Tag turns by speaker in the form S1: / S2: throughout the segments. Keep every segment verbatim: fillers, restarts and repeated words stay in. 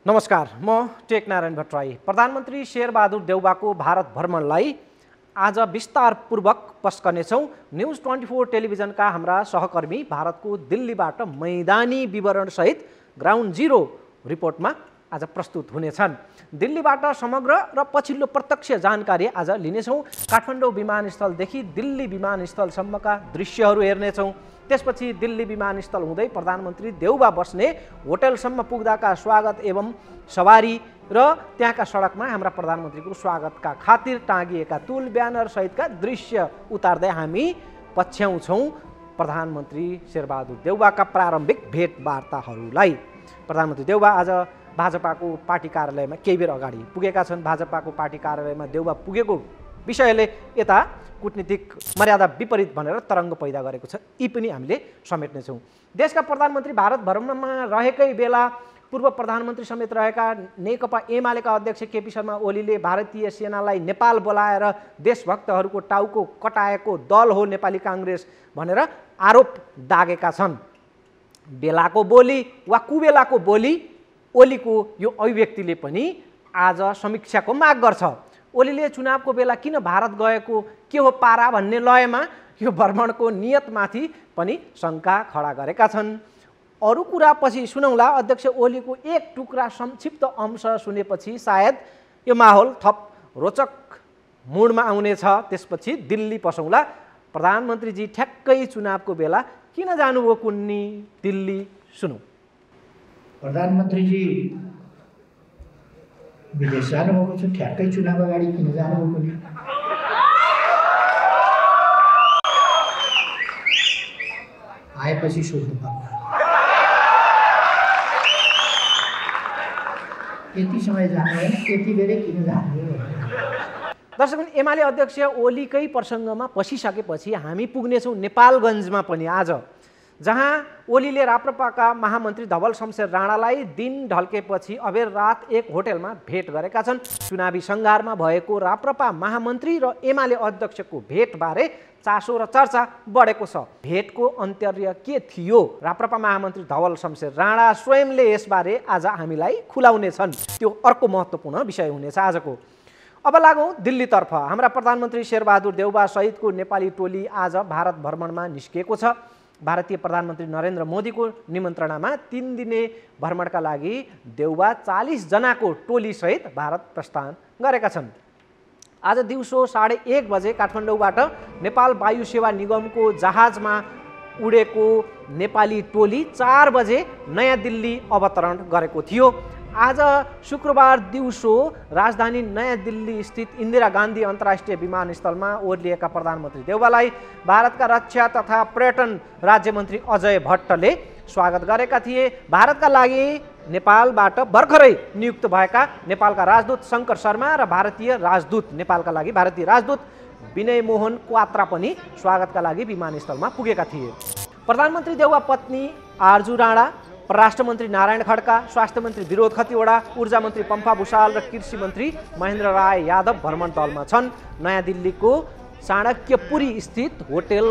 S1: नमस्कार, म टेकनारायण भट्टराई। प्रधानमन्त्री शेरबहादुर देउवाको भारत भ्रमणलाई आज विस्तारपूर्वक पस्कनेछौँ। न्युज ट्वेन्टी फोर टेलिभिजनका हाम्रा सहकर्मी भारतको दिल्लीबाट मैदानी विवरणसहित ग्राउन्ड जिरो रिपोर्टमा आज प्रस्तुत हुनेछन्। दिल्लीबाट समग्र र पछिल्लो प्रत्यक्ष जानकारी आज लिनेछौँ। काठमाडौँ विमानस्थलदेखि दिल्ली विमानस्थलसम्मका दृश्यहरू हेर्नेछौँ। त्यसपछि दिल्ली विमानस्थल हुँदै प्रधानमन्त्री देउवा बस्ने होटलसम्म पुग्दाका स्वागत एवं सवारी र त्यहाँका सडकमा हाम्रा प्रधानमन्त्रीको स्वागतका खातिर टाँगिएका तुल ब्यानर सहितका दृश्य उतार्दै हामी पछ्याउँछौँ प्रधानमन्त्री शेरबहादुर देउवाका प्रारम्भिक भेटवार्ताहरूलाई। प्रधानमन्त्री देउवा आज भाजपाको पार्टी कार्यालयमा केही बेर अगाडि पुगेका छन्। भाजपाको पार्टी कार्यालयमा देउवा पुगेको विषयले यता कूटनीतिक मर्यादा विपरीत भनेर तरङ्ग पैदा गरेको छ। यी पनि हामीले समेट्नेछौँ। देशका प्रधानमन्त्री भारत भ्रमणमा रहेकै बेला पूर्व प्रधानमन्त्री समेत रहेका नेकपा एमालेका अध्यक्ष केपी शर्मा ओलीले भारतीय सेनालाई नेपाल बोलाएर देशभक्तहरूको टाउको कटाएको दल हो नेपाली काङ्ग्रेस भनेर आरोप दागेका छन्। बेलाको बोली वा कुबेलाको बोली ओलीको यो अभिव्यक्तिले पनि आज समीक्षाको माग गर्छ। ओलीले चुनावको बेला किन भारत गएको के हो पारा भन्ने लयमा यो भ्रमणको नियतमाथि पनि शङ्का खडा गरेका छन्। अरू कुरा पछि सुनौला। अध्यक्ष ओलीको एक टुक्रा संक्षिप्त अंश सुनेपछि सायद यो माहौल थप रोचक मुडमा आउनेछ। त्यसपछि दिल्ली पसौला। प्रधानमन्त्रीजी ठ्याक्कै चुनावको बेला किन जानुभयो कुन्नी दिल्ली सुनौ।
S2: प्रधानमन्त्रीजी विदेश जानुभएको छ, ठ्याक्कै चुनाव अगाडि किन जानुभएको नि? आएपछि सोध्नु पर्छ। यति समय जानु होइन, यति बेरै किन जानुभयो?
S1: दर्शक, एमाले अध्यक्ष ओलीकै प्रसङ्गमा पसिसकेपछि हामी पुग्नेछौँ नेपालगञ्जमा पनि आज, जहाँ ओलीले राप्रपाका महामन्त्री धवल शमशेर राणालाई दिन ढल्केपछि अबेर रात एक होटलमा भेट गरेका छन्। चुनावी सङ्घारमा भएको राप्रपा महामन्त्री र एमाले अध्यक्षको भेटबारे चासो र चर्चा बढेको छ। भेटको अन्तर्य के थियो? राप्रपा महामन्त्री धवल शमशेर राणा स्वयंले यसबारे आज हामीलाई खुलाउनेछन्। त्यो अर्को महत्त्वपूर्ण विषय हुनेछ आजको। अब लागौँ दिल्लीतर्फ। हाम्रा प्रधानमन्त्री शेरबहादुर देउवा सहितको नेपाली टोली आज भारत भ्रमणमा निस्किएको छ। भारतीय प्रधानमन्त्री नरेन्द्र मोदीको निमन्त्रणामा तीन दिने भ्रमणका लागि देउवा चालीस जनाको टोलीसहित भारत प्रस्थान गरेका छन्। आज दिउँसो साढे एक बजे काठमाडौँबाट नेपाल वायु सेवा निगमको जहाजमा उडेको नेपाली टोली चार बजे नयाँ दिल्ली अवतरण गरेको थियो। आज शुक्रबार दिउँसो राजधानी नयाँ दिल्ली स्थित इन्दिरा गान्धी अन्तर्राष्ट्रिय विमानस्थलमा ओर्लिएका प्रधानमन्त्री देउवालाई भारतका रक्षा तथा पर्यटन राज्यमन्त्री अजय भट्टले स्वागत गरेका थिए। भारतका लागि नेपालबाट भर्खरै नियुक्त भएका नेपालका राजदूत शङ्कर शर्मा र भारतीय राजदूत नेपालका लागि भारतीय राजदूत विनय मोहन क्वात्रा पनि स्वागतका लागि विमानस्थलमा पुगेका थिए। प्रधानमन्त्री देउवा पत्नी आरजु राणा, परराष्ट्र मन्त्री नारायण खड्का, स्वास्थ्य मन्त्री विनोद खतिवडा, ऊर्जा मन्त्री पम्फा भूषाल र कृषि मन्त्री महेन्द्र राय यादव भ्रमण दलमा छन्। नयाँ दिल्लीको चाणक्यपुरी स्थित होटल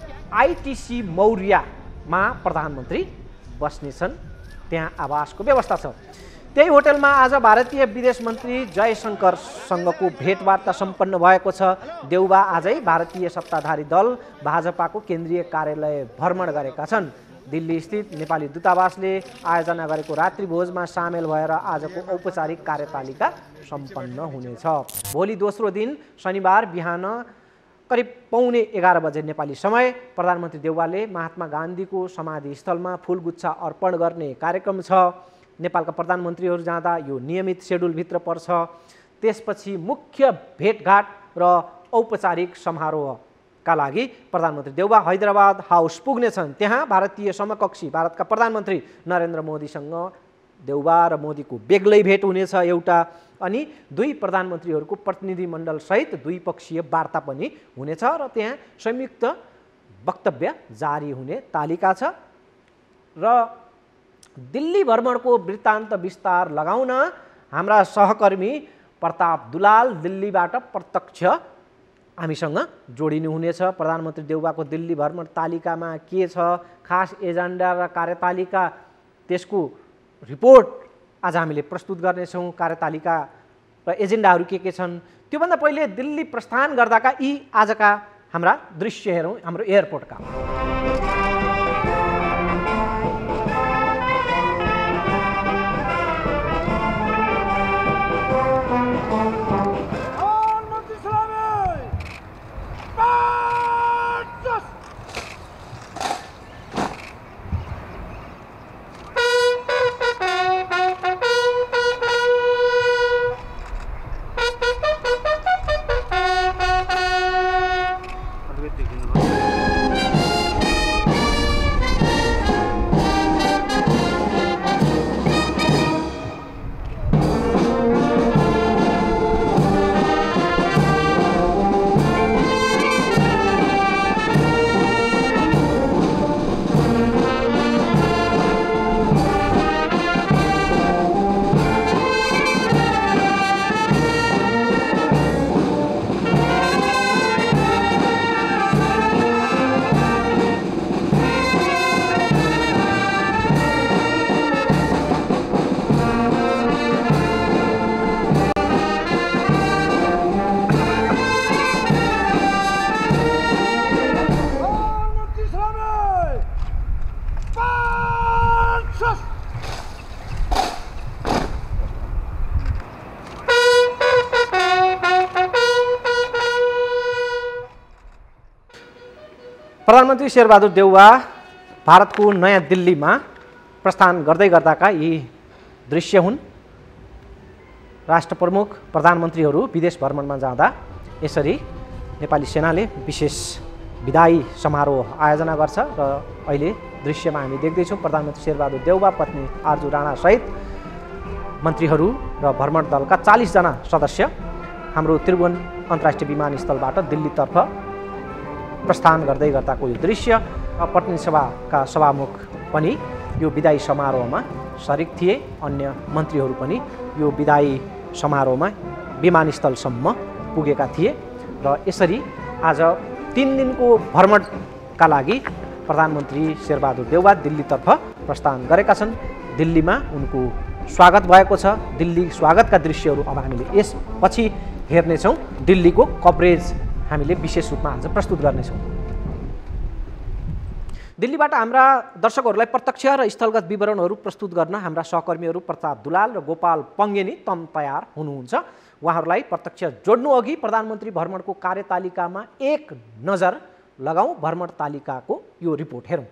S1: आइटिसी मौर्यमा प्रधानमन्त्री बस्नेछन्। त्यहाँ आवासको व्यवस्था छ। त्यही होटलमा आज भारतीय विदेश मन्त्री जयशङ्करसँगको भेटवार्ता सम्पन्न भएको छ। देउवा आजै भारतीय सत्ताधारी दल भाजपाको केन्द्रीय कार्यालय भ्रमण गरेका छन्। दिल्ली स्थित नेपाली दूतावासले आयोजना गरेको रात्रिभोजमा सामेल भएर आजको औपचारिक कार्यतालिका सम्पन्न हुनेछ। भोलि दोस्रो दिन शनिबार बिहान करिब पौने एघार बजे नेपाली समय प्रधानमन्त्री देउवाले महात्मा गान्धीको समाधिस्थलमा फुलगुच्छा अर्पण गर्ने कार्यक्रम छ। नेपालका प्रधानमन्त्रीहरू जाँदा यो नियमित सेड्युलभित्र पर्छ। त्यसपछि मुख्य भेटघाट र औपचारिक समारोह का लागि प्रधानमन्त्री देउवा हैदराबाद हाउस पुग्नेछन्। त्यहाँ भारतीय समकक्षी भारतका प्रधानमन्त्री नरेन्द्र मोदीसँग देउवा र मोदीको बेग्लै भेट हुनेछ एउटा। अनि दुई प्रधानमन्त्रीहरूको प्रतिनिधिमण्डल सहित द्विपक्षीय वार्ता पनि हुनेछ र त्यहाँ संयुक्त वक्तव्य जारी हुने तालिका छ। र दिल्ली भ्रमणको वृत्तान्त विस्तार लगाउन हाम्रा सहकर्मी प्रताप दुलाल दिल्लीबाट प्रत्यक्ष हामीसँग जोडिनु हुनेछ। प्रधानमन्त्री देउवाको दिल्ली भ्रमण तालिकामा के छ, खास एजेन्डा र कार्यतालिका, त्यसको रिपोर्ट आज हामीले प्रस्तुत गर्नेछौँ। कार्यतालिका र एजेन्डाहरू के के छन् त्योभन्दा पहिले दिल्ली प्रस्थान गर्दाका यी आजका हाम्रा दृश्य हेरौँ हाम्रो एयरपोर्टका। प्रधानमन्त्री शेरबहादुर देउवा भारतको नयाँ दिल्लीमा प्रस्थान गर्दै गर्दाका यी दृश्य हुन्। राष्ट्र प्रमुख प्रधानमन्त्रीहरू विदेश भ्रमणमा जाँदा यसरी नेपाली सेनाले विशेष विदाई समारोह आयोजना गर्छ र अहिले दृश्यमा हामी देख्दैछौँ प्रधानमन्त्री शेरबहादुर देउवा, पत्नी आरजु राणा सहित मन्त्रीहरू र भ्रमण दलका चालीस जना सदस्य हाम्रो त्रिभुवन अन्तर्राष्ट्रिय विमानस्थलबाट दिल्लीतर्फ प्रस्थान गर्दै गर्दाको यो दृश्य। प्रतिनिधि सभाका सभामुख पनि यो विदाई समारोहमा सरिक थिए। अन्य मन्त्रीहरू पनि यो विदाई समारोहमा विमानस्थलसम्म पुगेका थिए र यसरी आज तीन दिनको भ्रमणका लागि प्रधानमन्त्री शेरबहादुर देउवा दिल्लीतर्फ प्रस्थान गरेका छन्। दिल्लीमा उनको स्वागत भएको छ। दिल्ली स्वागतका दृश्यहरू अब हामीले यसपछि हेर्नेछौँ। दिल्लीको कभरेज हामीले विशेष रूपमा आज प्रस्तुत गर्नेछौँ। दिल्लीबाट हाम्रा दर्शकहरूलाई प्रत्यक्ष र स्थलगत विवरणहरू प्रस्तुत गर्न हाम्रा सहकर्मीहरू प्रताप दुलाल र गोपाल पङ्गेनी तम तयार हुनुहुन्छ। उहाँहरूलाई प्रत्यक्ष जोड्नु अघि प्रधानमन्त्री भ्रमणको कार्यतालिकामा एक नजर लगाउँ। भ्रमण तालिकाको यो रिपोर्ट हेरौँ।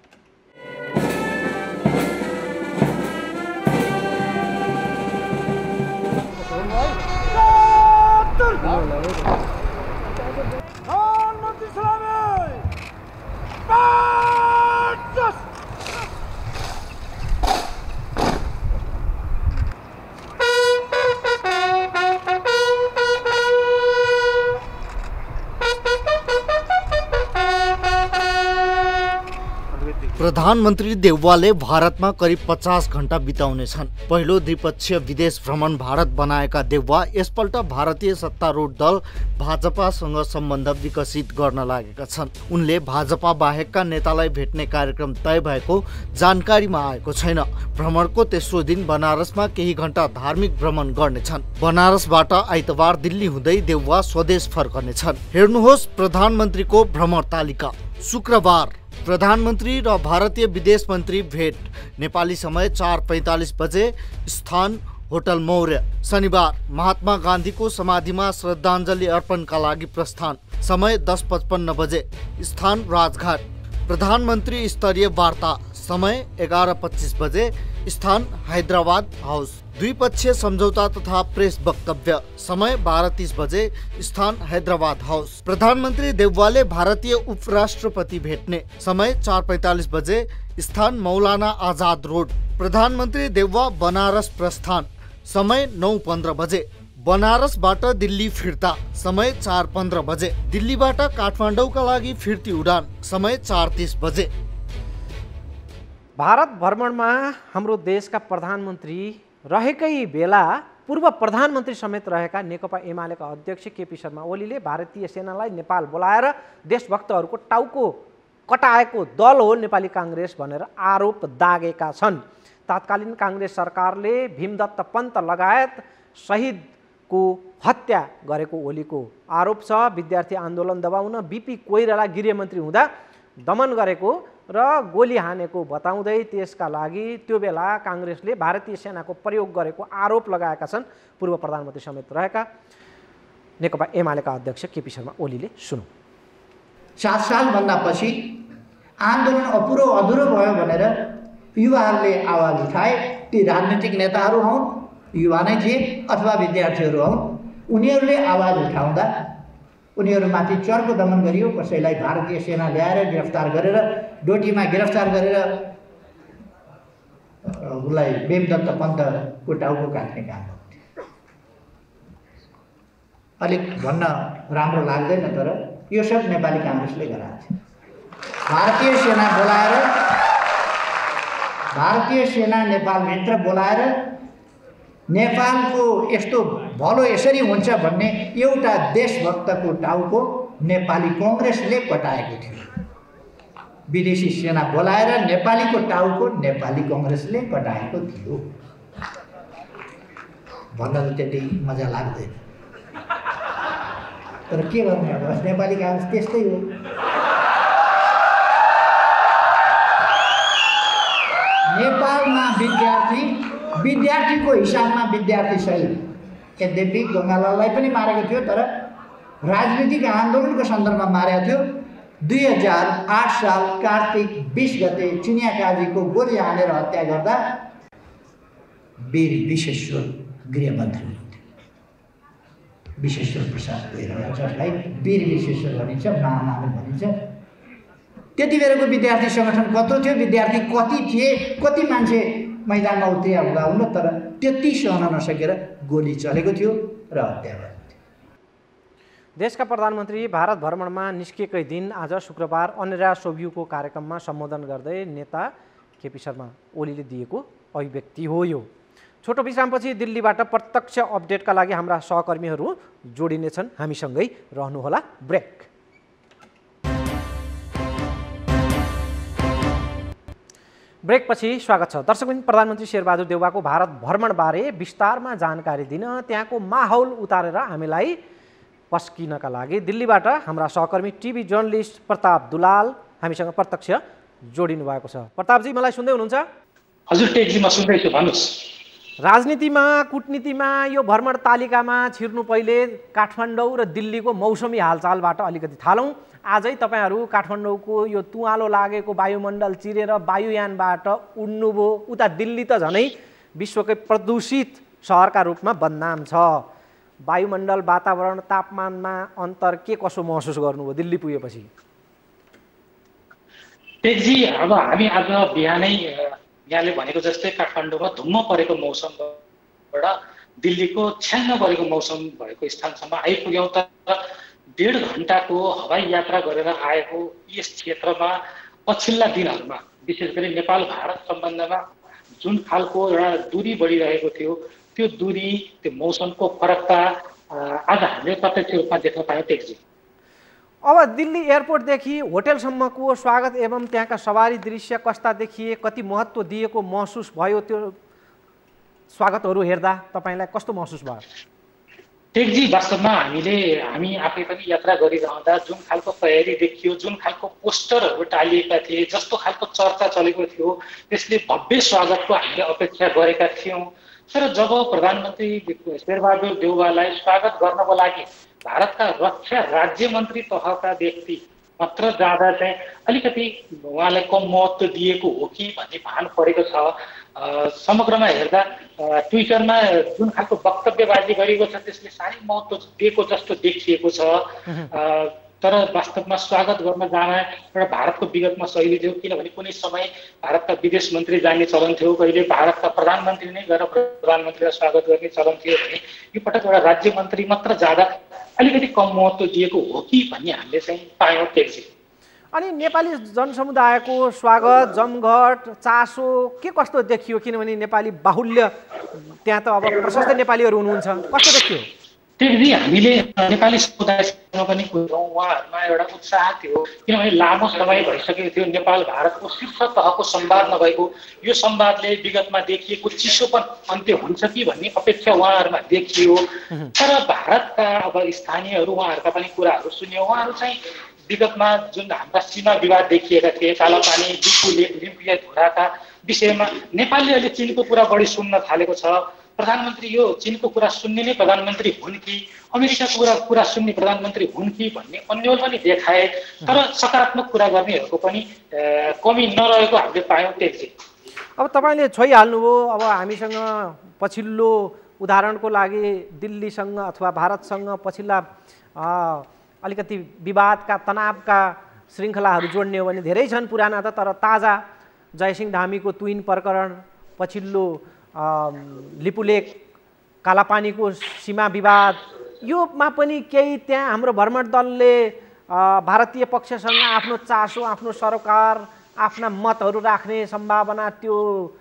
S3: प्रधानमन्त्री देउवाले भारतमा करिब पचास घण्टा बिताउनेछन्। पहिलो द्विपक्षीय विदेश भ्रमण भारत बनाएका देउवा यसपल्ट भारतीय सत्तारूढ दल भाजपासँग सम्बन्ध विकसित गर्न लागेका छन्। उनले भाजपा बाहेकका नेतालाई भेट्ने कार्यक्रम तय भएको जानकारीमा आएको छैन। भ्रमणको तेस्रो दिन बनारसमा केही घण्टा धार्मिक भ्रमण गर्नेछन्। बनारसबाट आइतबार दिल्ली हुँदै देउवा स्वदेश फर्कनेछन्। हेर्नुहोस् प्रधानमन्त्रीको भ्रमण तालिका। शुक्रबार प्रधानमन्त्री र भारतीय विदेश मन्त्री भेट। नेपाली समय चार पैंतालीस बजे, स्थान होटल मौर्य। शनिबार महात्मा गान्धीको समाधिमा श्रद्धाञ्जली अर्पणका लागि प्रस्थान। समय दस पचपन्न बजे, स्थान राजघाट। प्रधानमन्त्री स्तरीय वार्ता। समय एघार पच्चिस बजे, स्थान हैदराबाद हाउस। द्विपक्षीय सम्झौता तथा प्रेस वक्तव्य। समय बाह्र तीस बजे, स्थान हैदराबाद हाउस। प्रधानमन्त्री देउवाले भारतीय उपराष्ट्रपति भेट्ने। समय चार पैंतालीस बजे, स्थान मौलाना आजाद रोड। प्रधानमन्त्री देउवा बनारस प्रस्थान। समय नौ पन्ध्र बजे। बनारसबाट दिल्ली फिर्ता। समय चार पन्ध्र बजे। दिल्लीबाट काठमाडौँका लागि फिर्ती उडान। समय चार तीस बजे।
S1: भारत भ्रमणमा हाम्रो देशका प्रधानमन्त्री रहेकै बेला पूर्व प्रधानमन्त्री समेत रहेका नेकपा एमालेका अध्यक्ष केपी शर्मा ओलीले भारतीय सेनालाई नेपाल बोलाएर देशभक्तहरूको टाउको कटाएको दल हो नेपाली काङ्ग्रेस भनेर आरोप दागेका छन्। तत्कालीन काङ्ग्रेस सरकारले भीमदत्त पन्त लगायत शहीदको हत्या गरेको ओलीको आरोप छ। विद्यार्थी आन्दोलन दबाउन बिपी कोइराला गृहमन्त्री हुँदा दमन गरेको र गोली हानेको बताउँदै त्यसका लागि त्यो बेला काङ्ग्रेसले भारतीय सेनाको प्रयोग गरेको आरोप लगाएका छन् पूर्व प्रधानमन्त्री समेत रहेका नेकपा एमालेका अध्यक्ष केपी शर्मा ओलीले। सुनौँ।
S2: सात सालभन्दा पछि आन्दोलन अपुरो अधुरो भयो भनेर युवाहरूले आवाज उठाए। ती राजनीतिक नेताहरू हुन्, युवा नै थिए अथवा विद्यार्थीहरू हुन्, उनीहरूले आवाज उठाउँदा उनीहरूमाथि चर्को दमन गरियो। कसैलाई भारतीय सेना ल्याएर गिरफ्तार गरेर डोटीमा गिरफ्तार गरेर उसलाई भीमदत्त पन्तको टाउको काट्ने काम गर्थ्यो। अलिक भन्न राम्रो लाग्दैन, तर यो सब नेपाली काङ्ग्रेसले गराएको थियो। भारतीय सेना बोलाएर भारतीय सेना नेपालभित्र बोलाएर नेपालको यस्तो भलो यसरी हुन्छ भन्ने एउटा देशभक्तको टाउको नेपाली कङ्ग्रेसले कटाएको थियो। विदेशी सेना बोलाएर नेपालीको टाउको नेपाली कङ्ग्रेसले कटाएको थियो। भन्न त त्यति मजा लाग्दैन, तर के गर्ने अब नेपाली काङ्ग्रेस त्यस्तै हो। नेपालमा विद्यार्थी विद्यार्थीको हिसाबमा विद्यार्थी शहीद, यद्यपि गङ्गालाललाई पनि मारेको थियो तर राजनीतिक आन्दोलनको सन्दर्भमा मारेको थियो। दुई हजार आठ साल कार्तिक बिस गते चिनिया काजीको गोली हानेर हत्या गर्दा वीर विश्वेश्वर गृहमन्त्री हुनुहुन्थ्यो। विश्वेश्वर प्रसाद कोइराला, जसलाई वीर विश्वेश्वर भनिन्छ, महामानव भनिन्छ। त्यति बेलाको विद्यार्थी सङ्गठन कत्रो थियो, विद्यार्थी कति थिए, कति मान्छे मैदानमा उत्रिया हुँदा हुन, तर त्यति सहन नसकेर गोली चलेको थियो र हत्या भयो।
S1: देशका प्रधानमन्त्री भारत भ्रमणमा निस्किएकै दिन आज शुक्रबार अन्यरा सोभ्यूको कार्यक्रममा सम्बोधन गर्दै नेता केपी शर्मा ओलीले दिएको अभिव्यक्ति हो यो। छोटो विश्रामपछि दिल्लीबाट प्रत्यक्ष अपडेटका लागि हाम्रा सहकर्मीहरू जोडिनेछन्। हामीसँगै रहनुहोला। ब्रेक। ब्रेकपछि स्वागत छ दर्शकबिन। प्रधानमन्त्री शेरबहादुर देउवाको भारत भ्रमणबारे विस्तारमा जानकारी दिन त्यहाँको माहौल उतारेर हामीलाई पस्किनका लागि दिल्लीबाट हाम्रा सहकर्मी टिभी जर्नलिस्ट प्रताप दुलाल हामीसँग प्रत्यक्ष जोडिनु भएको छ। प्रतापजी, मलाई सुन्दै हुनुहुन्छ?
S4: हजुर टेकजी, म सुन्दैछु, भन्नुहोस्।
S1: राजनीतिमा कुटनीतिमा यो भ्रमण तालिकामा छिर्नु पहिले काठमाडौँ र दिल्लीको मौसमी हालचालबाट अलिकति थालौँ। आजै तपाईँहरू काठमाडौँको यो तुवालो लागेको वायुमण्डल चिरेर वायुयानबाट उड्नुभयो। उता दिल्ली त झनै विश्वकै प्रदूषित सहरका रूपमा बदनाम छ। वायुमण्डल, वातावरण, तापमानमा अन्तर के कसो महसुस गर्नुभयो दिल्ली पुगेपछि?
S4: टेकजी, अब हामी आज बिहानै यहाँले भनेको जस्तै काठमाडौँमा धुम्म परेको मौसमबाट दिल्लीको छ्याङ्ग परेको मौसम भएको स्थानसम्म आइपुग्यौँ। तर डेढ घन्टाको हवाई यात्रा गरेर आएको यस क्षेत्रमा पछिल्ला दिनहरूमा विशेष गरी नेपाल भारत सम्बन्धमा जुन खालको एउटा दूरी बढिरहेको थियो, त्यो दूरी, त्यो मौसमको फरकता आज हामीले प्रत्यक्ष रूपमा देख्न पायौँ। टेकजी,
S1: अब दिल्ली एयरपोर्टदेखि होटेलसम्मको स्वागत एवं त्यहाँका सवारी दृश्य कस्ता देखिए, कति महत्त्व दिएको महसुस भयो? त्यो स्वागतहरू हेर्दा तपाईँलाई कस्तो महसुस भयो?
S4: टेकजी, वास्तवमा हामीले हामी आफै पनि यात्रा गरिरहँदा जुन खालको तयारी देखियो, जुन खालको पोस्टरहरू टालिएका थिए, जस्तो खालको चर्चा चलेको थियो, त्यसले भव्य स्वागतको हामीले अपेक्षा गरेका थियौँ। तर जब प्रधानमन्त्री शेरबहादुर देउवालाई स्वागत गर्नको लागि भारतका रक्षा राज्य मन्त्री तहका व्यक्ति मात्र जाँदा चाहिँ अलिकति उहाँलाई कम महत्त्व दिएको हो कि भन्ने भान परेको छ। समग्रमा हेर्दा ट्विटरमा जुन खालको वक्तव्यबाजी गरेको छ त्यसले साह्रै महत्त्व दिएको जस्तो देखिएको छ। तर वास्तवमा स्वागत गर्न जान एउटा भारतको विगतमा शैली थियो, किनभने कुनै समय भारतका विदेश मन्त्री जाने चलन थियो, कहिले भारतका प्रधानमन्त्री नै गएर प्रधानमन्त्रीलाई स्वागत गर्ने चलन थियो भने यो पटक एउटा राज्य मन्त्री मात्र जाँदा अलिकति कम महत्त्व दिएको हो कि भन्ने हामीले चाहिँ पायौँ। टेकजी,
S1: अनि नेपाली जनसमुदायको स्वागत, जमघट, चासो के कस्तो देखियो? किनभने नेपाली बाहुल्य त्यहाँ त अब प्रशस्त नेपालीहरू हुनुहुन्छ, कस्तो देखियो?
S4: टेकजी हामीले नेपाली समुदायसँग पनि कुर्यौँ, उहाँहरूमा एउटा उत्साह थियो किनभने लामो समय भइसकेको थियो नेपाल भारतको शीर्ष तहको संवाद नभएको। यो संवादले विगतमा देखिएको चिसोपन अन्त्य हुन्छ कि भन्ने अपेक्षा उहाँहरूमा देखियो। तर भारतका अब स्थानीयहरू उहाँहरूका पनि कुराहरू सुन्यो। उहाँहरू चाहिँ विगतमा जुन हाम्रा सीमा विवाद देखिएका थिए, कालापानी बिकुले लिम्पिया धुराका विषयमा नेपालले अहिले चीनको कुरा बढी सुन्न थालेको छ। प्रधानमन्त्री यो चीनको कुरा सुन्ने नै प्रधानमन्त्री हुन् कि अमेरिकाको कुरा कुरा सुन्ने प्रधानमन्त्री हुन् कि भन्ने अन्यल पनि देखाए। तर सकारात्मक कुरा गर्नेहरूको पनि कमी नरहेको हामीले पायौँ। त्यसै
S1: अब तपाईँले छोइहाल्नुभयो। अब हामीसँग पछिल्लो उदाहरणको लागि दिल्लीसँग अथवा भारतसँग पछिल्ला अलिकति विवादका तनावका श्रृङ्खलाहरू जोड्ने हो भने धेरै छन् पुराना त, तर ताजा जयसिंह धामीको तुइन प्रकरण, पछिल्लो लिपुलेक कालापानीको सीमा विवाद, योमा पनि केही त्यहाँ हाम्रो भ्रमण दलले भारतीय पक्षसँग आफ्नो चासो, आफ्नो सरोकार, आफ्ना मतहरू राख्ने सम्भावना, त्यो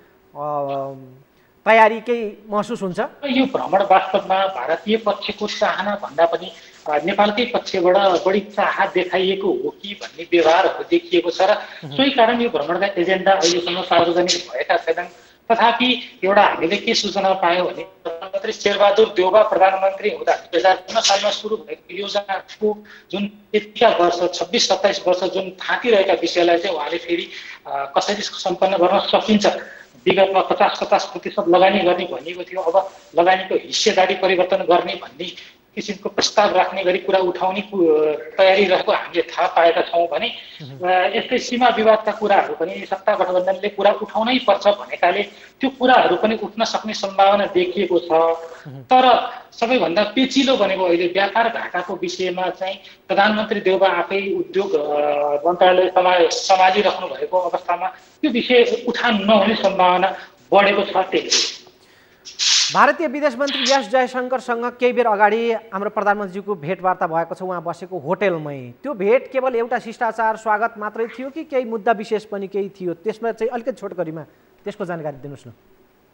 S1: तयारी केही महसुस हुन्छ?
S4: यो भ्रमण वास्तवमा भारतीय पक्षको चाहना भन्दा पनि नेपालकै पक्षबाट बढी चाह देखाइएको हो कि भन्ने व्यवहारहरू देखिएको छ र सोही कारण यो भ्रमणका एजेन्डा अहिलेसम्म सार्वजनिक भएका छैनन्। तथापि एउटा हामीले के सूचना पायौँ भने प्रधानमन्त्री शेरबहादुर देउवा प्रधानमन्त्री हुँदा दुई हजार नौ सालमा सुरु भएको योजनाको जुन यतिका वर्ष छब्बिस सत्ताइस वर्ष जुन थाँतिरहेका विषयलाई चाहिँ उहाँले फेरि कसरी सम्पन्न गर्न सकिन्छ। विगतमा पचास पचास प्रतिशत लगानी गर्ने भनिएको थियो, अब लगानीको हिस्सेदारी परिवर्तन गर्ने भन्ने किसिमको प्रस्ताव राख्ने गरी कुरा उठाउने तयारी रहेको हामीले थाहा पाएका छौँ भने यस्तै सीमा विवादका कुराहरू पनि सत्ता गठबन्धनले कुरा उठाउनै पर्छ भनेकाले त्यो कुराहरू पनि उठ्न सक्ने सम्भावना देखिएको छ। तर सबैभन्दा पेचिलो भनेको अहिले व्यापार घाटाको विषयमा चाहिँ प्रधानमन्त्री देउबा आफै उद्योग मन्त्रालय समा सम्हालिराख्नु भएको अवस्थामा त्यो विषय उठान नहुने सम्भावना बढेको छ। त्यही
S1: भारतीय विदेश मन्त्री एस जयशङ्करसँग केही बेर अगाडि हाम्रो प्रधानमन्त्रीको भेटवार्ता भएको छ, उहाँ बसेको होटेलमै। त्यो भेट केवल एउटा शिष्टाचार स्वागत मात्रै थियो कि केही मुद्दा विशेष पनि केही थियो? त्यसमा चाहिँ अलिकति छोटकरीमा त्यसको जानकारी दिनुहोस् न।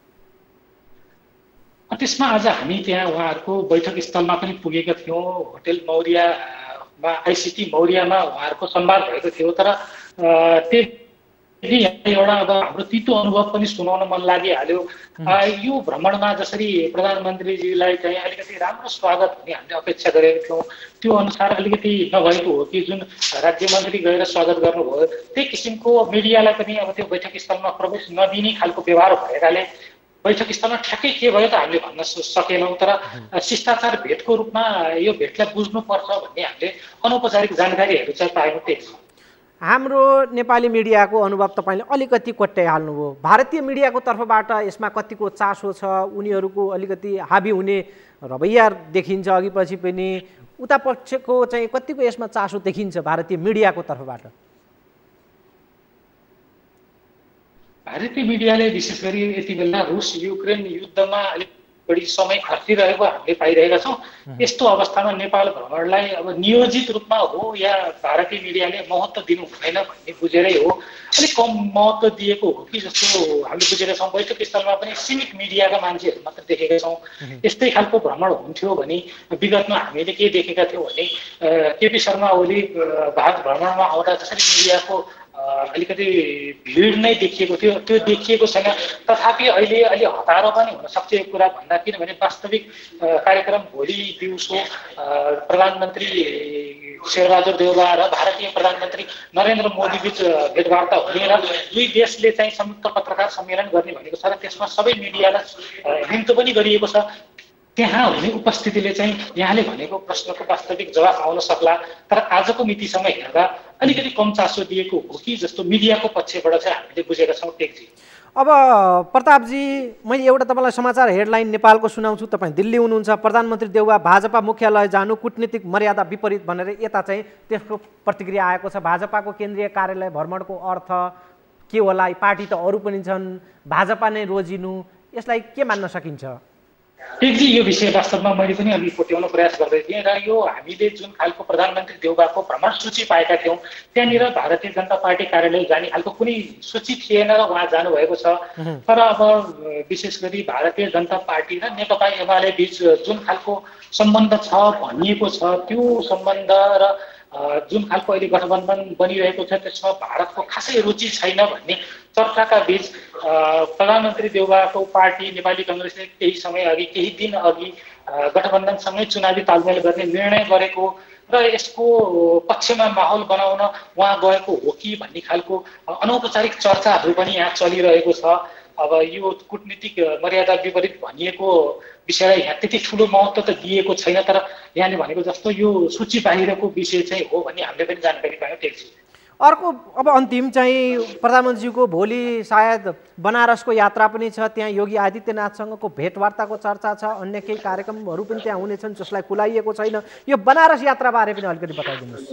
S4: त्यसमा आज हामी त्यहाँ उहाँहरूको बैठक स्थलमा पनि पुगेका थियौँ। होटेल मौर्यमा आइसिटी मौर्यमा उहाँहरूको संवाद भएको थियो। तर त्यो एउटा अब हाम्रो तितो अनुभव पनि सुनाउन मन लागिहाल्यो। यो भ्रमणमा जसरी प्रधानमन्त्रीजीलाई चाहिँ अलिकति राम्रो स्वागत हुने हामीले अपेक्षा गरेका थियौँ त्यो अनुसार अलिकति नभएको हो कि जुन राज्य मन्त्री गएर स्वागत गर्नुभयो त्यही किसिमको मिडियालाई पनि अब त्यो बैठक स्थलमा प्रवेश नदिने खालको व्यवहार भएकाले बैठक स्थलमा ठ्याक्कै के भयो त हामीले भन्न सकेनौँ। तर शिष्टाचार भेटको रूपमा यो भेटलाई बुझ्नुपर्छ भन्ने हामीले अनौपचारिक जानकारीहरू चाहिँ पायौँ। त्यही
S1: हाम्रो नेपाली मिडियाको अनुभव तपाईँले अलिकति कोट्याइहाल्नुभयो। भारतीय मिडियाको तर्फबाट यसमा कतिको चासो छ, उनीहरूको अलिकति हाबी हुने रवैया देखिन्छ अघि पछि पनि, उता पक्षको चाहिँ कतिको यसमा चासो देखिन्छ भारतीय मिडियाको तर्फबाट?
S4: भारतीय मिडियाले विशेष गरी यति बेला रुस युक्रेन युद्धमा अलिक बढी समय खर्चिरहेको हामीले पाइरहेका छौँ। यस्तो अवस्थामा नेपाल भ्रमणलाई अब नियोजित रूपमा हो या भारतीय मिडियाले महत्त्व दिनु हुँदैन भन्ने बुझेरै हो अलिक कम महत्त्व दिएको हो कि जस्तो हामीले बुझेका छौँ। बैठक स्थलमा पनि सीमित मिडियाका मान्छेहरू मात्र देखेका छौँ। यस्तै खालको भ्रमण हुन्थ्यो भने विगतमा हामीले के देखेका थियौँ भने केपी शर्मा ओली भारत भ्रमणमा आउँदा जसरी मिडियाको अलिकति भिड नै देखिएको थियो त्यो देखिएको छैन। तथापि अहिले अलि हतारो पनि हुनसक्छ यो कुरा भन्दा, किनभने वास्तविक कार्यक्रम भोलि दिउँसो प्रधानमन्त्री शेरबहादुर देउवा र भारतीय प्रधानमन्त्री नरेन्द्र मोदी बीच भेटवार्ता हुने र दुई देशले चाहिँ संयुक्त पत्रकार सम्मेलन गर्ने भनेको छ र त्यसमा सबै मिडियालाई निम्तो पनि गरिएको छ। त्यहाँ हुने उपस्थितिले चाहिँ यहाँले भनेको प्रश्नको वास्तविक जवाफ आउन सक्ला। तर आजको मितिसँग हेर्दा अलिकति कम चासो दिएको हो कि जस्तो मिडियाको पक्षबाट चाहिँ हामीले बुझेका छौँ। टेकजी
S1: अब प्रतापजी, मैले एउटा तपाईँलाई समाचार हेडलाइन नेपालको सुनाउँछु। तपाईँ दिल्ली हुनुहुन्छ, प्रधानमन्त्री देउवा भाजपा मुख्यालय जानु कुटनीतिक मर्यादा विपरीत भनेर यता चाहिँ त्यसको प्रतिक्रिया आएको छ। भाजपाको केन्द्रीय कार्यालय भ्रमणको अर्थ के होला? पार्टी त अरू पनि छन्, भाजपा नै रोजिनु, यसलाई के मान्न सकिन्छ?
S4: टेकजी यो विषय वास्तवमा मैले पनि अघि कोट्याउन प्रयास गर्दै थिएँ र यो हामीले जुन खालको प्रधानमन्त्री देउबाको भ्रमण सूची पाएका थियौँ त्यहाँनिर भारतीय जनता पार्टी कार्यालय जाने खालको कुनै सूची थिएन र उहाँ जानुभएको छ। तर अब विशेष गरी भारतीय जनता पार्टी र नेकपा एमाले बीच जुन खालको सम्बन्ध छ भनिएको छ त्यो सम्बन्ध र जुन खालको अहिले गठबन्धन बनिरहेको छ त्यसमा भारतको खासै रुचि छैन भन्ने चर्चाका बीच प्रधानमन्त्री देउबाको पार्टी नेपाली कङ्ग्रेसले केही समय अघि केही दिन अघि गठबन्धनसँगै चुनावी तालमेल गर्ने निर्णय गरेको र यसको पक्षमा माहौल बनाउन उहाँ गएको हो कि भन्ने खालको अनौपचारिक चर्चाहरू पनि यहाँ चलिरहेको छ। अब यो कूटनीतिक मर्यादा विपरीत भनिएको विषयलाई यहाँ त्यति ठुलो महत्त्व त दिएको छैन, तर यहाँले भनेको जस्तो यो सूची बाहिरको विषय चाहिँ हो भन्ने हामीले पनि जानकारी पायौँ। टेकजी
S1: अर्को अब अन्तिम चाहिँ प्रधानमन्त्रीको भोलि सायद बनारसको यात्रा पनि छ, त्यहाँ योगी आदित्यनाथसँगको भेटवार्ताको चर्चा छ, अन्य केही कार्यक्रमहरू पनि त्यहाँ हुनेछन् जसलाई खुलाइएको छैन। यो बनारस यात्राबारे पनि अलिकति बताइदिनुहोस्।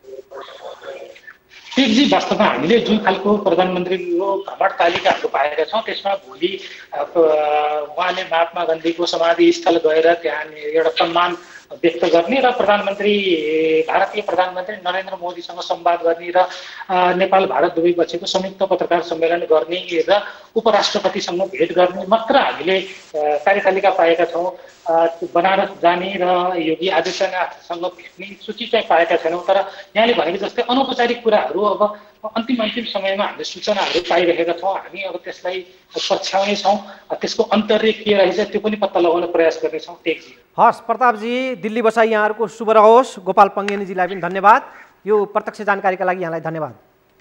S4: टेकजी वास्तवमा हामीले जुन खालको प्रधानमन्त्रीको भ्रमण तालिकाहरू पाएका छौँ त्यसमा भोलि उहाँले महात्मा गान्धीको समाधिस्थल गएर त्यहाँ एउटा सम्मान व्यक्त गर्ने र प्रधानमन्त्री भारतीय प्रधानमन्त्री नरेन्द्र मोदीसँग संवाद गर्ने र नेपाल भारत दुवै पक्षको संयुक्त पत्रकार सम्मेलन गर्ने र उपराष्ट्रपतिसँग भेट गर्ने मात्र हामीले कार्यतालिका पाएका छौँ। बनारस जाने र योगी आदित्यनाथसँग भेट्ने सूची चाहिँ पाएका छैनौँ। तर यहाँले भनेको जस्तै अनौपचारिक कुराहरू अब अन्तिम अन्तिम समयमा हामीले सूचनाहरू पाइरहेका छौँ। हामी अब त्यसलाई पछ्याउने छौँ, त्यसको अन्तर्य के रहेछ त्यो पनि पत्ता लगाउन प्रयास गर्नेछौँ। टेकजी
S1: हस् प्रतापजी, दिल्ली बसाई यहाँहरूको शुभ रहोस्। गोपाल पङ्गेनीजीलाई पनि धन्यवाद, यो प्रत्यक्ष जानकारीका लागि यहाँलाई धन्यवाद।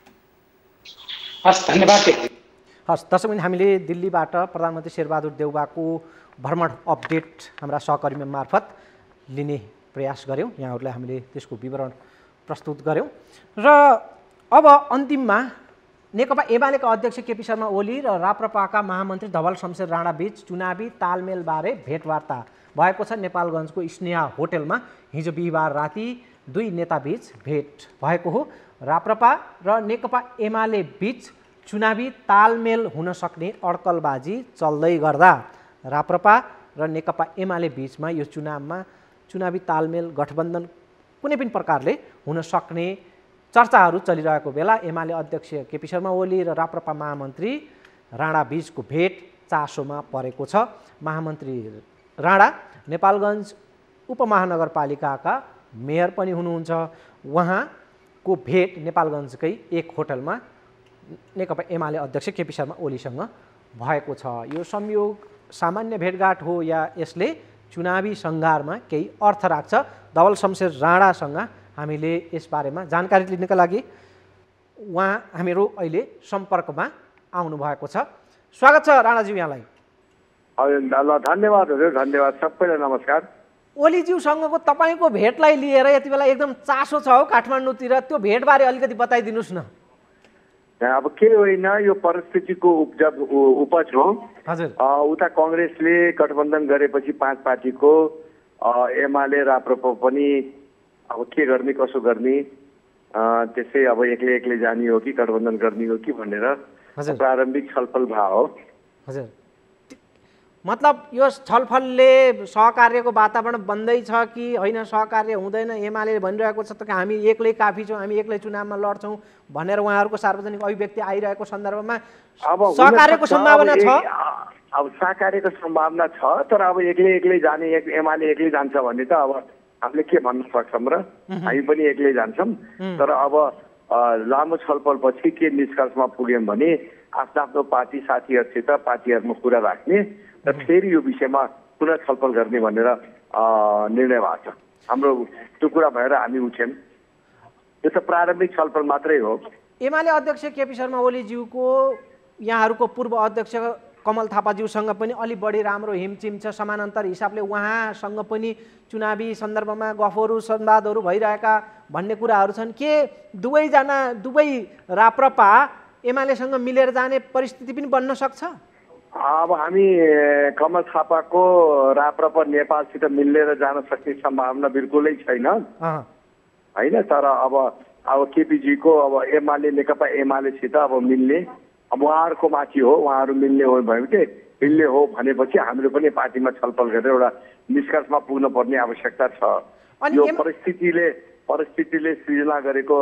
S4: हस् धन्यवाद टेकजी।
S1: हस् दर्शक, हामीले दिल्लीबाट प्रधानमन्त्री शेरबहादुर देउबाको भ्रमण अपडेट हाम्रा सहकर्मी मार्फत लिने प्रयास गऱ्यौँ, यहाँहरूलाई हामीले त्यसको विवरण प्रस्तुत गऱ्यौँ। र अब अन्तिममा नेकपा एमालेका अध्यक्ष केपी शर्मा ओली र राप्रपाका महामन्त्री धवल शमशेर राणा बीच चुनावी तालमेलबारे भेटवार्ता भएको छ। नेपालगञ्जको स्नेहा होटेलमा हिजो बिहिबार राति दुई नेताबीच भेट भएको हो। राप्रपा र नेकपा एमाले बीच चुनावी तालमेल हुन सक्ने अड्कलबाजी चल्दै गर्दा राप्रपा र नेकपा एमाले बीचमा यो चुनावमा चुनावी तालमेल गठबन्धन कुनै पनि प्रकारले हुन सक्ने चर्चाहरू चलिरहेको बेला एमाले अध्यक्ष केपी शर्मा ओली र राप्रपा महामन्त्री राणा बीचको भेट चासोमा परेको छ। महामन्त्री राणा नेपालगञ्ज उपमहानगरपालिकाका मेयर पनि हुनुहुन्छ। उहाँको भेट नेपालगञ्जकै एक होटलमा नेकपा एमाले अध्यक्ष केपी शर्मा ओलीसँग भएको छ। यो संयोग सामान्य भेटघाट हो या यसले चुनावी सङ्घारमा केही अर्थ राख्छ? धवल शमशेर राणासँग हामीले यसबारेमा जानकारी लिनका लागि उहाँ हामीहरू अहिले सम्पर्कमा आउनुभएको छ। स्वागत छ राणाज्यू यहाँलाई।
S5: ल धन्यवाद हजुर, धन्यवाद सबैलाई नमस्कार।
S1: ओलीज्यूसँगको तपाईँको भेटलाई लिएर यति बेला एकदम चासो छ हो काठमाडौँतिर, त्यो भेटबारे अलिकति बताइदिनुहोस् न।
S5: अब के होइन, यो परिस्थितिको उपजब उपज हो।
S1: हजुर,
S5: उता कङ्ग्रेसले गठबन्धन गरेपछि पाँच पार्टीको एमाले राप्रपा पनि अब के गर्ने कसो गर्ने, त्यसै अब एक्लै एक्लै जाने हो कि गठबन्धन गर्ने हो कि भनेर प्रारम्भिक छलफल भयो हो।
S1: हजुर, मतलब यो छलफलले सहकार्यको वातावरण बन्दैछ कि होइन, सहकार्य हुँदैन? एमाले भनिरहेको छ त हामी एक्लै काफी छौँ, हामी एक्लै चुनावमा लड्छौँ भनेर उहाँहरूको सार्वजनिक अभिव्यक्ति आइरहेको सन्दर्भमा
S5: अब
S1: सहकार्यको सम्भावना छ?
S5: अब सहकार्यको सम्भावना छ, तर अब एक्लै एक्लै जाने एमाले एक्लै जान्छ भने त अब हामीले के भन्न सक्छौँ र, हामी पनि एक्लै जान्छौँ। तर अब लामो छलफलपछि के निष्कर्षमा पुग्यौँ भने आफ्नो आफ्नो पार्टी साथीहरूसित पार्टीहरूमा कुरा राख्ने र फेरि यो विषयमा पुनः छलफल गर्ने भनेर निर्णय भएको छ। हाम्रो त्यो कुरा भएर हामी उठ्यौँ। यो त प्रारम्भिक छलफल मात्रै हो।
S1: एमाले अध्यक्ष केपी शर्मा ओलीज्यूको यहाँहरूको पूर्व अध्यक्ष कमल थापाज्यूसँग पनि अलि बढी राम्रो हिमचिम छ, समानान्तर हिसाबले उहाँसँग पनि चुनावी सन्दर्भमा गफहरू संवादहरू भइरहेका भन्ने कुराहरू छन्। के दुवैजना दुवै राप्रपा एमालेसँग मिलेर जाने परिस्थिति पनि बन्न सक्छ?
S5: अब हामी कमल थापाको राप्रपा नेपालसित मिलेर जान सक्ने सम्भावना बिल्कुलै छैन होइन। तर अब अब केपीजीको अब एमाले नेकपा एमालेसित अब मिल्ने, अब उहाँहरूको माथि हो, उहाँहरू मिल्ने हो भने चाहिँ मिल्ने हो भनेपछि हामीले पनि पार्टीमा छलफल गरेर एउटा निष्कर्षमा पुग्न पर्ने आवश्यकता छ। यो परिस्थितिले परिस्थितिले सृजना गरेको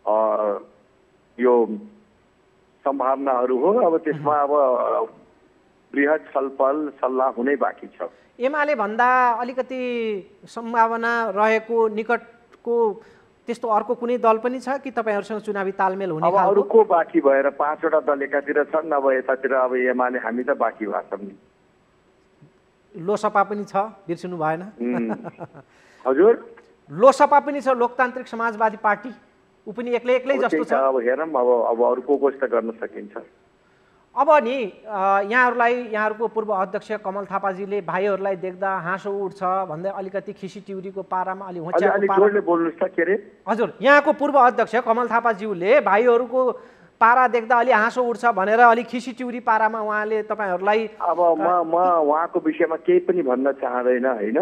S5: यो सम्भावनाहरू हो। अब त्यसमा अब बृहत छलफल सल्लाह हुनै बाँकी छ।
S1: एमाले भन्दा अलिकति सम्भावना रहेको निकटको त्यस्तो अर्को कुनै दल पनि छ कि तपाईँहरूसँग चुनावी तालमेल हुने
S5: खालको? अब अरूको बाँकी भएर पाँचवटा दल एकातिर छन्, अब यतातिर अब एमाले हामी त बाँकी भएको छौँ।
S1: लोसपा पनि छ, बिर्सिनु भएन।
S5: हजुर,
S1: लोसपा पनि छ, लोकतान्त्रिक समाजवादी पार्टी, ऊ पनि एक्लै एक्लै जस्तो छ।
S5: अब हेरौँ अब अब अरू को को गर्न सकिन्छ।
S1: अब नि यहाँहरूलाई यहाँहरूको पूर्व अध्यक्ष कमल थापाजीले भाइहरूलाई देख्दा हाँसो उठ्छ भन्दै अलिकति खिसी टिउरीको पारामा अलि होच्याको
S5: पाराले बोल्नुस् त के रे?
S1: हजुर, यहाँको पूर्व अध्यक्ष कमल थापाज्यूले भाइहरूको पारा देख्दा अलि हाँसो उठ्छ भनेर अलि खिसी टिउरी पारामा उहाँले तपाईँहरूलाई
S5: अब म म उहाँको विषयमा केही पनि भन्न चाहँदैन होइन।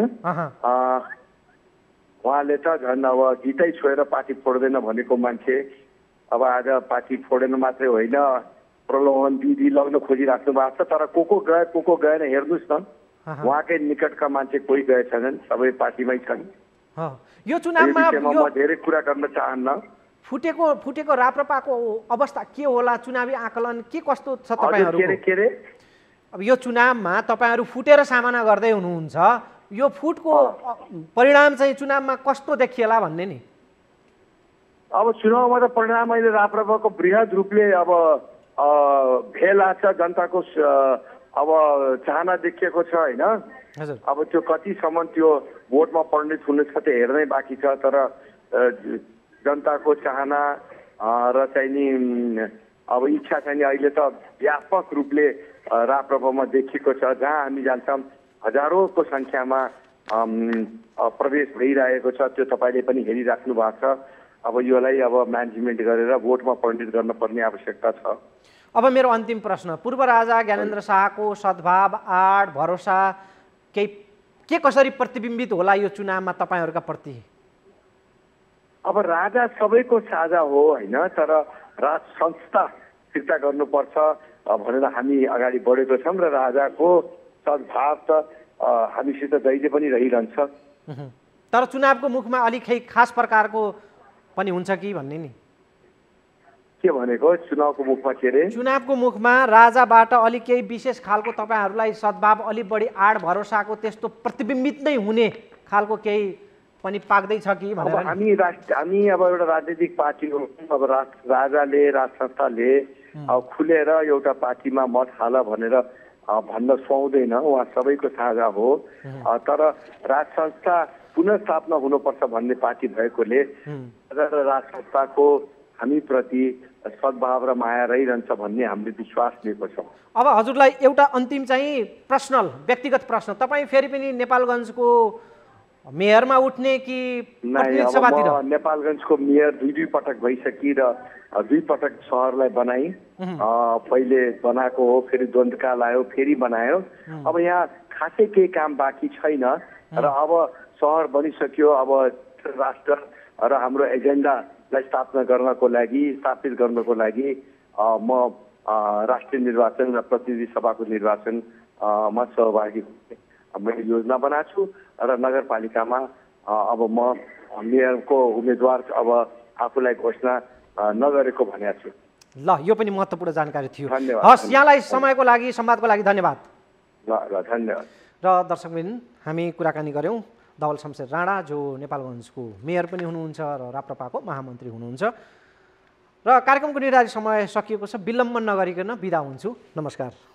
S5: उहाँले त झन् अब गीतै छोएर पार्टी फोड्दैन भनेको मान्छे अब आज पार्टी फोडेन मात्रै होइन, प्रलोभन दिदी लग्न खोजिराख्नु भएको छ। तर को को गए को को गएन हेर्नुहोस् न, उहाँकै निकटका मान्छे कोही गए छैनन्, सबै पार्टीमै छन्।
S1: यो चुनावमा
S5: म धेरै कुरा गर्न चाहन्न।
S1: फुटेको फुटेको राप्रपाको अवस्था के होला? चुनावी आकलन के कस्तो छ तपाईँहरूको?
S5: के रे
S1: अब यो चुनावमा तपाईँहरू फुटेर सामना गर्दै हुनुहुन्छ, यो फुटको परिणाम चाहिँ चुनावमा कस्तो देखिएला भन्ने नि?
S5: अब चुनावमा त परिणाम अहिले राप्रपाको बृहत रूपले अब भेला छ, जनताको अब चाहना देखिएको छ होइन। अब त्यो कतिसम्म त्यो भोटमा परिणत हुने छ त्यो हेर्नै बाँकी छ। तर जनताको चाहना र चाहिँ नि अब इच्छा चाहिँ अहिले त व्यापक रूपले राप्रपामा देखिएको छ। जहाँ हामी जान्छौँ हजारौँको सङ्ख्यामा प्रवेश भइरहेको छ, त्यो तपाईँले पनि हेरिराख्नु भएको छ। अब योलाई अब म्यानेजमेन्ट गरेर भोटमा परिणत गर्न पर्ने आवश्यकता छ।
S1: अब मेरो अन्तिम प्रश्न, पूर्व राजा ज्ञानेन्द्र शाहको सद्भाव, आड, भरोसा केही के कसरी प्रतिबिम्बित होला यो चुनावमा तपाईँहरूका प्रति?
S5: अब राजा सबैको साझा हो होइन, तर राज संस्था फिर्ता गर्नुपर्छ भनेर हामी अगाडि बढेको छौँ र राजाको सद्भाव त हामीसित जहिले पनि रहिरहन्छ।
S1: तर चुनावको मुखमा अलिक खास प्रकारको पनि हुन्छ कि भन्ने नि?
S5: के भनेको चुनावको मुखमा? के रे
S1: चुनावको मुखमा राजाबाट अलिक केही विशेष खालको तपाईँहरूलाई सद्भाव, अलिक बढी आड भरोसाको त्यस्तो प्रतिबिम्बित नै हुने खालको केही पनि पाक्दैछ कि भनेर?
S5: हामी राष्ट्र हामी अब एउटा राजनीतिक पार्टी हो। अब राजाले राज संस्थाले अब खुलेर एउटा पार्टीमा मत हाल भनेर भन्न सुहाउँदैन, उहाँ सबैको साझा हो। तर राज संस्था पुनर्स्थापना हुनुपर्छ भन्ने पार्टी भएकोले राज संस्थाको हामी प्रति सद्भाव र माया रहिरहन्छ भन्ने हामीले विश्वास लिएको छौँ।
S1: अब हजुरलाई एउटा अन्तिम चाहिँ पर्सनल व्यक्तिगत प्रश्न, तपाईँ फेरि पनि नेपालगञ्जको मेयरमा उठ्ने कि प्रतिनिधि सभातिर?
S5: नेपालगञ्जको मेयर दुई दुई पटक भइसकि र दुई पटक सहरलाई बनाई, पहिले बनाएको हो, फेरि द्वन्द्वकाल आयो, फेरि बनायो। अब यहाँ खासै केही काम बाँकी छैन र अब सहर बनिसक्यो। अब राष्ट्र र हाम्रो एजेन्डालाई स्थापना गर्नको लागि स्थापित गर्नको लागि म राष्ट्रिय निर्वाचन र प्रतिनिधि सभाको निर्वाचनमा सहभागी हुने मैले योजना बनाएको छु र नगरपालिकामा अब म मेयरको उम्मेदवार अब आफूलाई घोषणा नगरेको भनेको छु।
S1: ल, यो पनि महत्त्वपूर्ण जानकारी थियो।
S5: धन्यवाद।
S1: हस्, यहाँलाई समयको लागि, संवादको लागि धन्यवाद।
S5: ल ल धन्यवाद।
S1: र दर्शकवृन्द, हामी कुराकानी गऱ्यौँ धवल शमशेर राणा, जो नेपालगञ्जको मेयर पनि हुनुहुन्छ र राप्रपाको महामन्त्री हुनुहुन्छ। र कार्यक्रमको निर्धारित समय सकिएको छ, विलम्ब नगरिकन बिदा हुन्छु। नमस्कार।